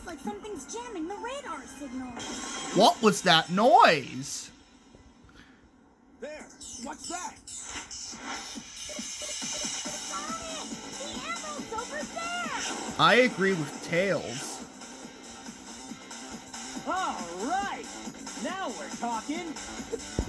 like something's jamming the radar signal. What was that noise? There, what's that? Sonic! The emerald's over there! I agree with Tails. All right, now we're talking.